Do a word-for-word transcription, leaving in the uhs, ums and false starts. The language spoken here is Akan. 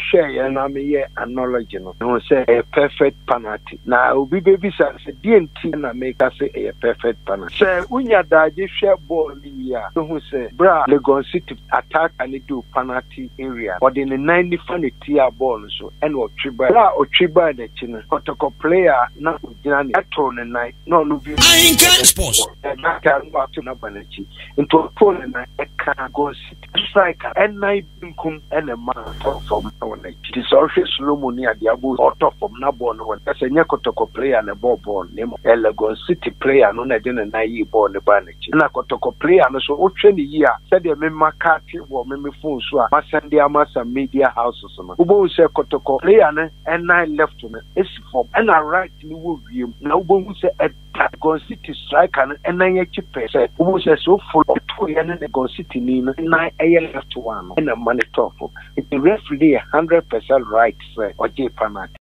share and I'm here acknowledging no say a perfect penalty. Now we baby say D N T na make us say a perfect penalty. Say unya daje share ball here. So who say bra Legon City attack and do penalty area. But in the ninety funny tier ball so and what triba bra or triba the china. Kotoko player na ujina ato ne night no no be I ain't got sports. That can work to na banachi into a phone and I can't go sit striker and night kum and a man talk from our night. It is also slow money at the abu or top from Nabon when that's a Kotoko player and a ball ball name a Legon City player no na didn't naive ball the banachi. And a Kotoko player and so ocean year said the member catch or member phone so I send the Amasa media houses on Ubo say Kotoko player and nine left on it. It's from and I write new view. Now Ubo say a Legon City striker and nine H P said Ubo says so full of two and Legon City nine A left one and a money top. It's the referee hundred percent right say or J penalty.